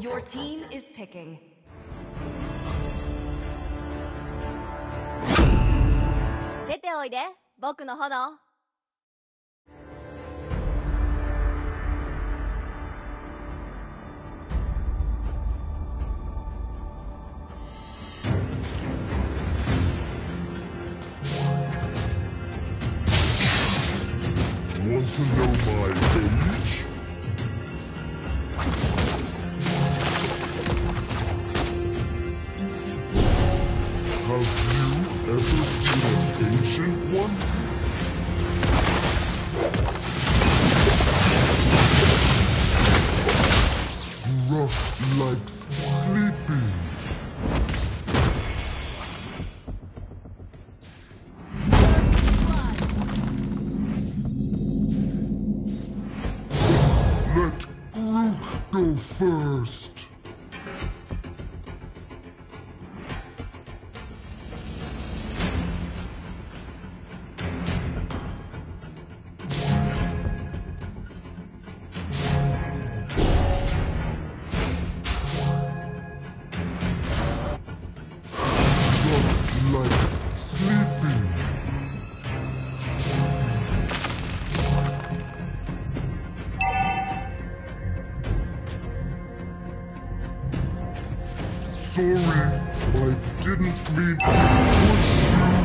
Your team is picking. Want to know my age? Have you ever seen an ancient one? Rough likes sleeping. Let Groot go first. Likes sleeping. Sorry, I didn't mean to push you.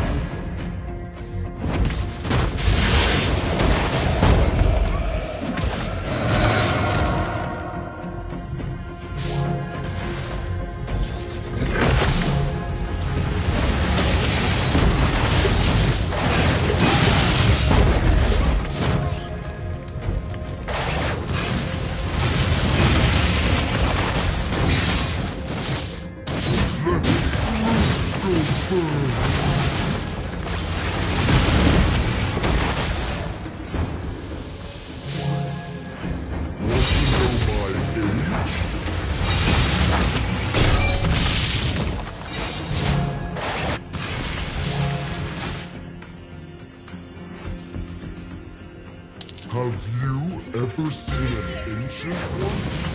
Have you ever seen an ancient one?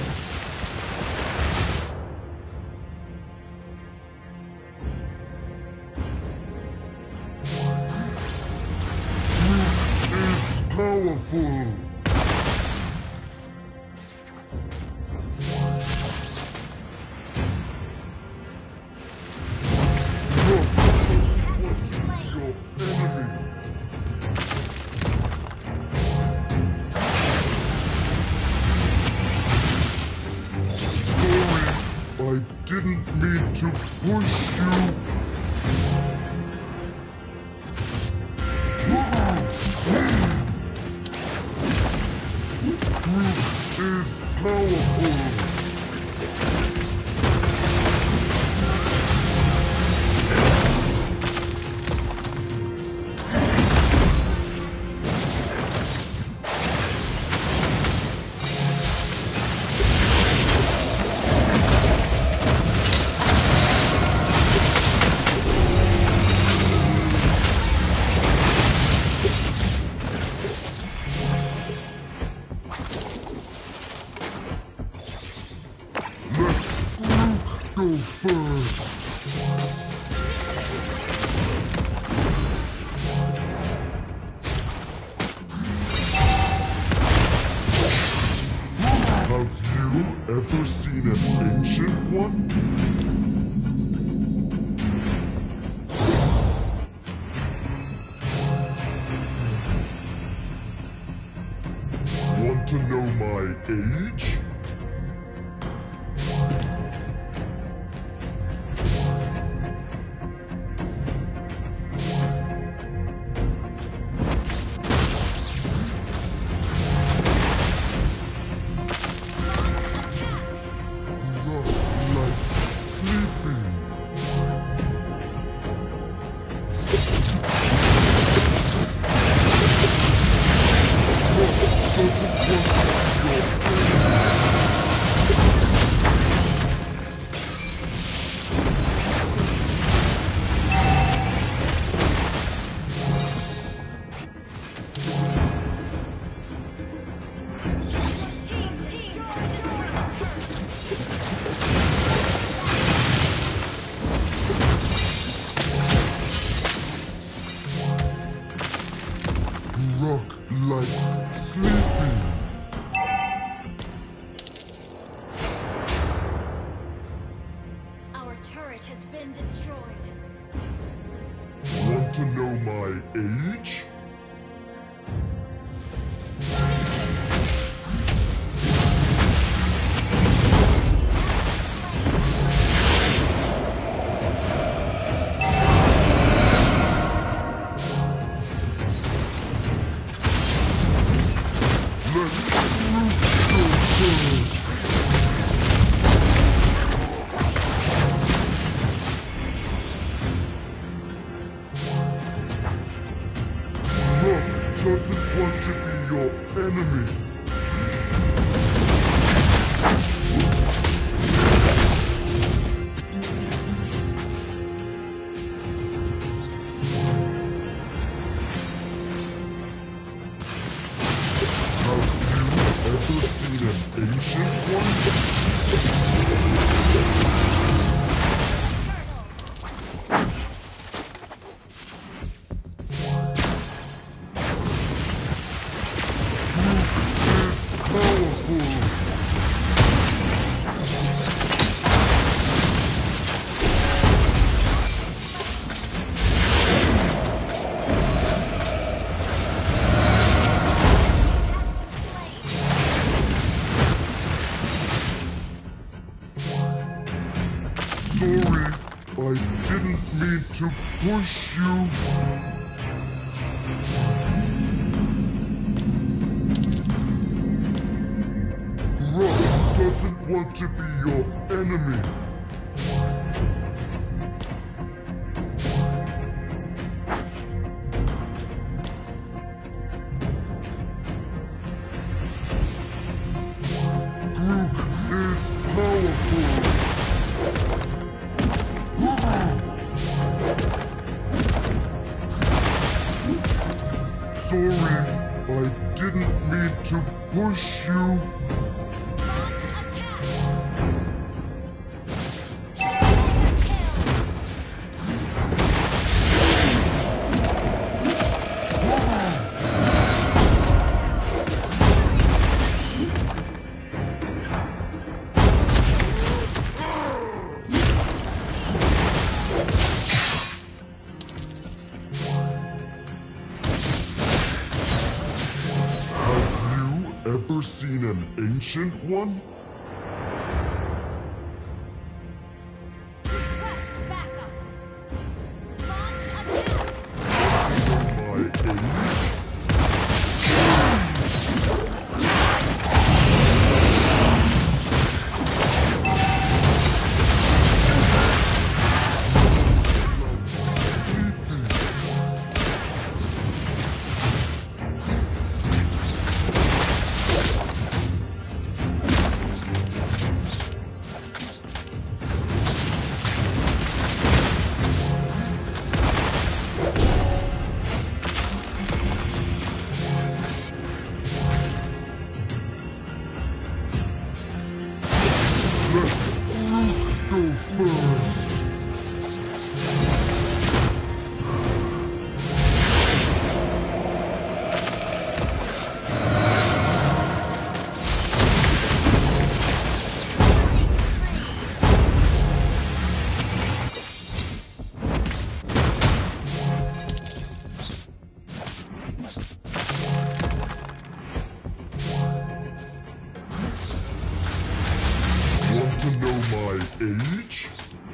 Powerful! I didn't mean to push you. Groot is powerful. Go first. Have you ever seen an ancient one? Want to know my age? Your Rock likes sleeping. Our turret has been destroyed. Want to know my age? Doesn't want to be your enemy. Have you ever seen an ancient one? Sorry, I didn't mean to push you. Rock doesn't want to be your enemy. Grook is powerful. Sorry, I didn't mean to push you. Launch attack! Ever seen an ancient one? Request backup! Launch attack! My age? Let Grook go first. Want to know my age?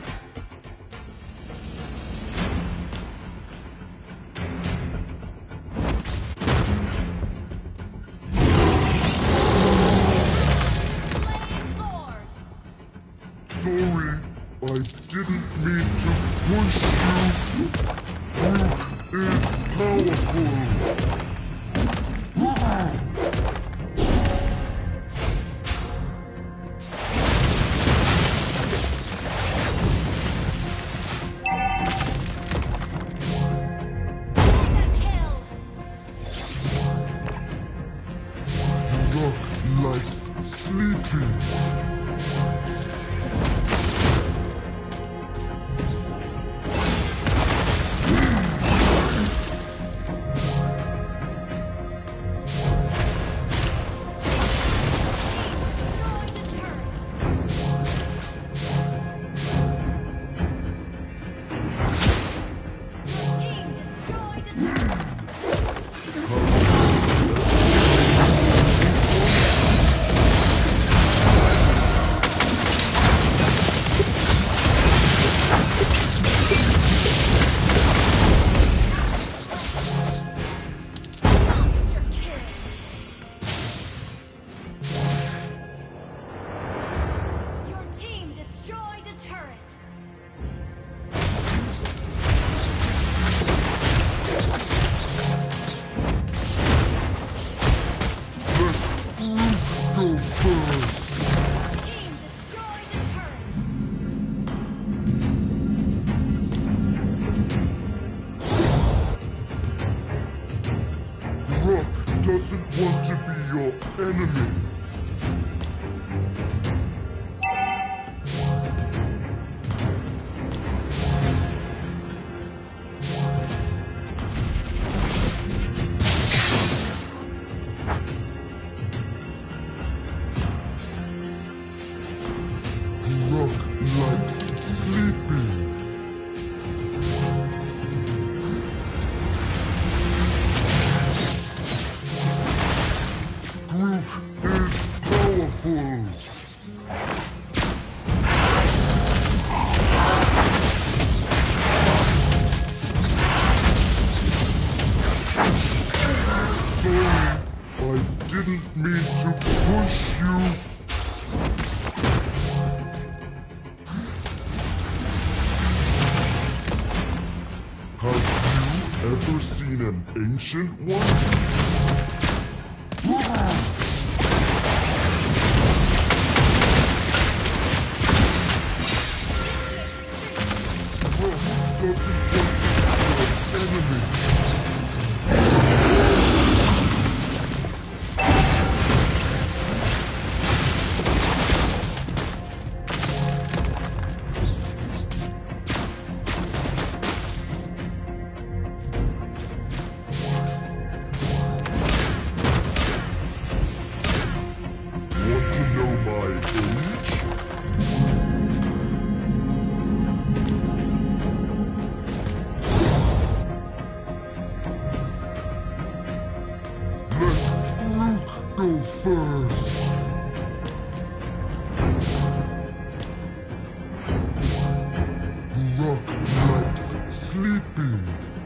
Lord! Sorry, I didn't mean to push you. Grook is powerful. Kill! Rock likes sleeping. doesn't want to be your enemy. Rock likes sleeping. Groot is powerful. Sorry, I didn't mean to push you. Have you ever seen an ancient one? Rock doesn't want to be your enemy. Want to know my age? Let Groot go first. Rock likes sleeping.